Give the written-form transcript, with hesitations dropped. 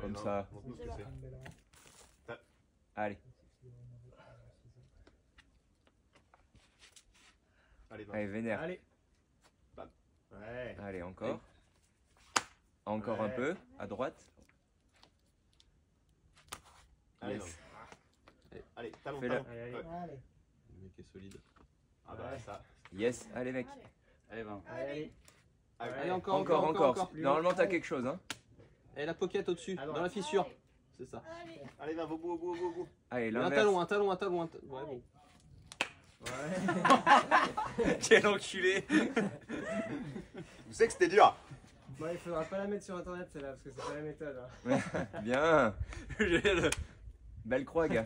comme ça. Montre-nous ce que c'est. Allez, Allez, va. allez, vénère. Allez. Bam. Ouais. Allez, encore. Encore un Ouais. peu, à droite. Allez, Yes. va. Allez, talon, Fais-le. talon. Allez, allez. Ouais. Allez. Le mec est solide. Ah bah Ouais. ça. Yes, allez mec. Allez, va. Allez. Allez, Ouais. Allez, encore, Encore, encore. plus Normalement haut. t'as quelque chose, hein. Et la pocket au-dessus, À dans droite. la fissure. C'est ça. allez, va, au bout, au bout, au bout, au bout. Allez, Et un l'inverse. talon, un talon, un talon. Ouais, bon. Ouais. Quel enculé. Vous savez que c'était dur. Bon, il faudra pas la mettre sur internet celle-là parce que c'est pas la méthode. Hein. Bien. Belle croix, gars.